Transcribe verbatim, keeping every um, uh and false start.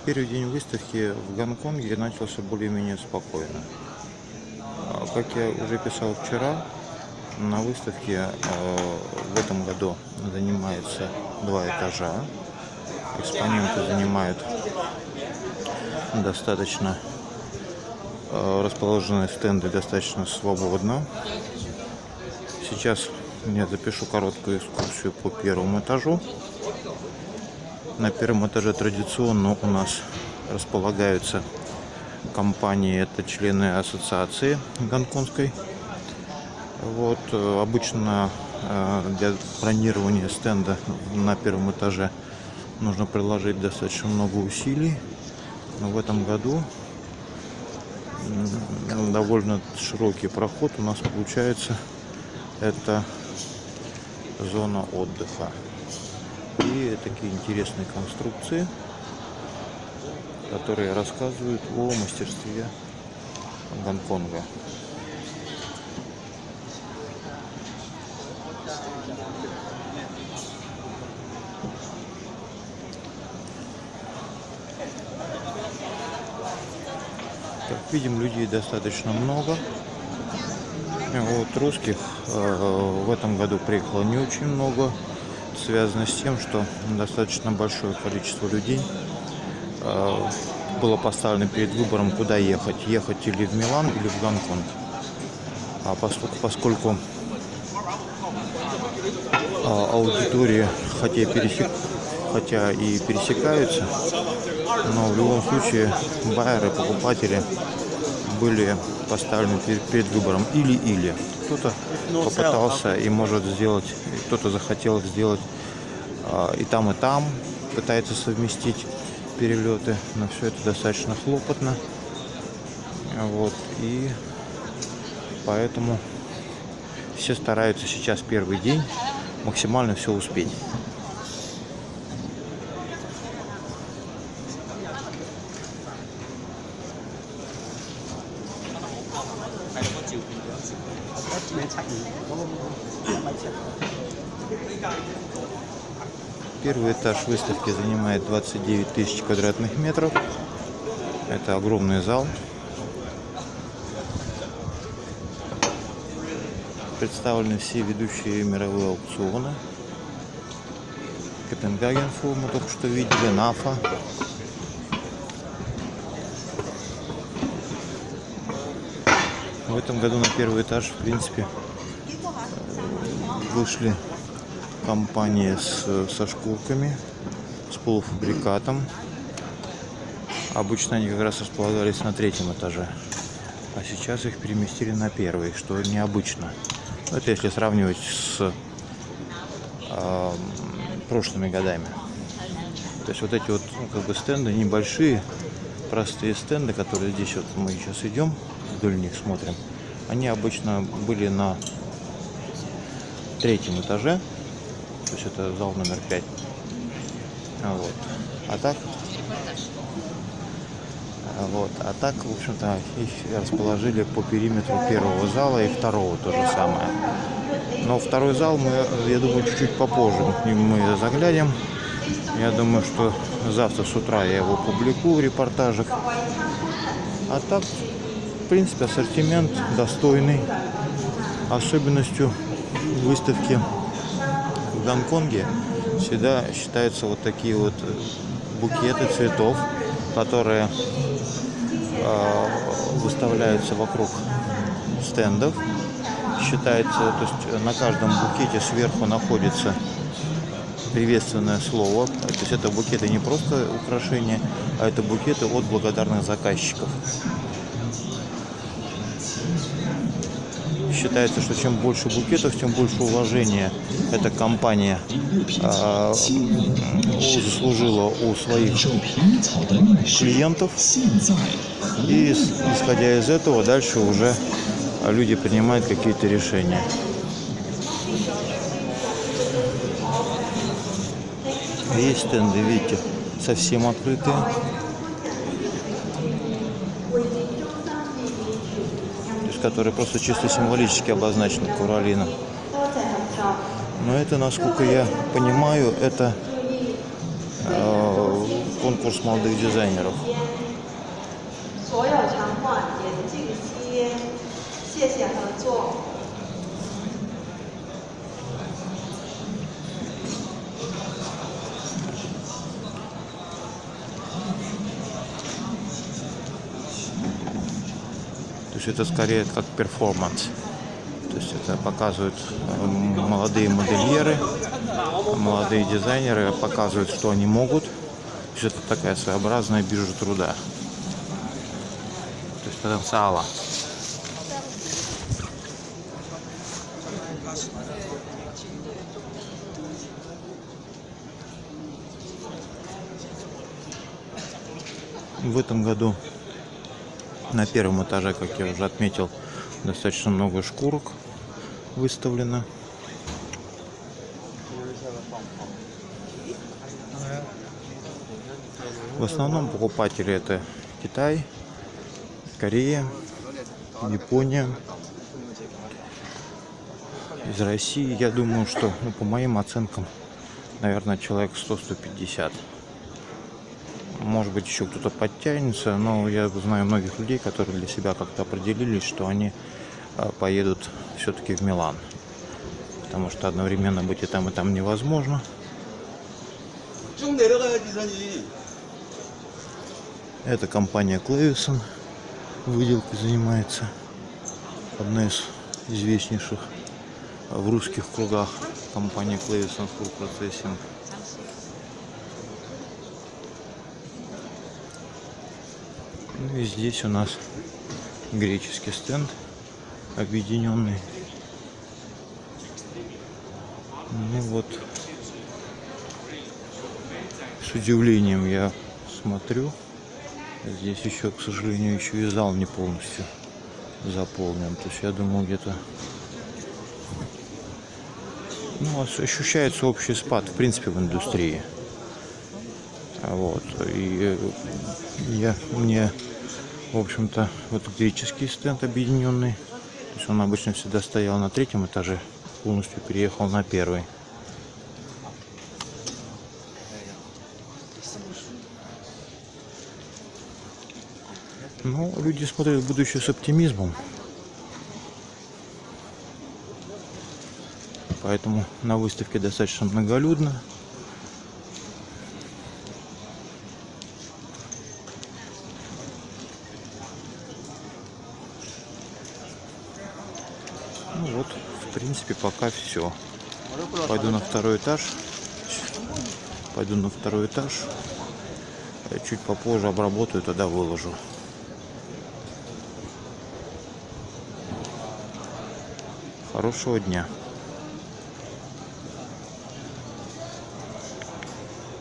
Первый день выставки в Гонконге начался более-менее спокойно. А, Как я уже писал вчера, на выставке э, в этом году занимается два этажа. Экспоненты занимают достаточно э, расположенные стенды достаточно свободно. Сейчас я запишу короткую экскурсию по первому этажу. На первом этаже традиционно у нас располагаются компании, это члены ассоциации гонконгской. Вот, э, обычно э, для бронирования стенда на первом этаже нужно приложить достаточно много усилий. Но в этом году м, довольно широкий проход у нас получается. Это зона отдыха. И такие интересные конструкции, которые рассказывают о мастерстве Гонконга. Как видим, людей достаточно много. Вот, русских э, в этом году приехало не очень много. Связано с тем, что достаточно большое количество людей э, было поставлено перед выбором, куда ехать. Ехать или в Милан, или в Гонконг. А поскольку, поскольку э, аудитории хотя, пересек, хотя и пересекаются, но в любом случае байеры, покупатели были поставлены перед, перед выбором или-или. Кто-то попытался и может сделать, кто-то захотел сделать э, и там, и там, пытается совместить перелеты, но все это достаточно хлопотно. Вот, и поэтому все стараются сейчас первый день максимально все успеть. Первый этаж выставки занимает двадцать девять тысяч квадратных метров. Это огромный зал. Представлены все ведущие мировые аукционы. Копенгаген Фу мы только что видели, нафа. В этом году на первый этаж, в принципе, вышли компании с, со шкурками, с полуфабрикатом. Обычно они как раз располагались на третьем этаже, а сейчас их переместили на первый, что необычно. Это если сравнивать с э, прошлыми годами. То есть вот эти вот, ну, как бы стенды небольшие, простые стенды, которые здесь вот мы сейчас идем, вдоль них смотрим, они обычно были на третьем этаже, то есть это зал номер пять. Вот. А так, вот, а так, в общем-то, их расположили по периметру первого зала и второго то же самое. Но второй зал мы, я думаю, чуть-чуть попозже мы заглянем. Я думаю, что завтра с утра я его публикую в репортажах. А так, в принципе, ассортимент достойный. Особенностью выставки в Гонконге всегда считаются вот такие вот букеты цветов, которые э, выставляются вокруг стендов. Считается, то есть на каждом букете сверху находится приветственное слово. То есть это букеты не просто украшения, а это букеты от благодарных заказчиков. Считается, что чем больше букетов, тем больше уважения эта компания э, заслужила у своих клиентов. И исходя из этого, дальше уже люди принимают какие-то решения. Есть стенды, видите, совсем открытые. Которые просто чисто символически обозначены куралином. Но это, насколько я понимаю, это э, конкурс молодых дизайнеров. То есть это скорее как перформанс. То есть это показывают молодые модельеры, молодые дизайнеры показывают, что они могут. То есть это такая своеобразная биржа труда. То есть потенциала. В этом году на первом этаже, как я уже отметил, достаточно много шкурок выставлено. В основном покупатели это Китай, Корея, Япония. Из России, я думаю, что, ну, по моим оценкам, наверное, человек сто — сто пятьдесят. Может быть, еще кто-то подтянется, но я знаю многих людей, которые для себя как-то определились, что они поедут все-таки в Милан. Потому что одновременно быть и там, и там невозможно. Это компания Клэвисон выделкой занимается. Одна из известнейших в русских кругах компания Клэвисон Food Processing. Ну и здесь у нас греческий стенд объединенный. Ну вот, с удивлением я смотрю, здесь еще, к сожалению, еще и зал не полностью заполнен. То есть я думал, где-то, ну, ощущается общий спад, в принципе, в индустрии. Вот, и я, мне, в общем-то, вот греческий стенд объединенный, то есть он обычно всегда стоял на третьем этаже, полностью переехал на первый. Но люди смотрят в будущее с оптимизмом. Поэтому на выставке достаточно многолюдно. Ну вот, в принципе, пока все. Пойду на второй этаж. Пойду на второй этаж. Чуть попозже обработаю, тогда выложу. Хорошего дня.